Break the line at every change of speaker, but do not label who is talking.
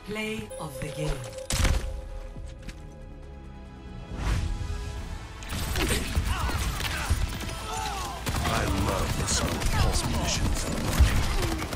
Play of the game.
I love the smell of pulse munitions in the morning.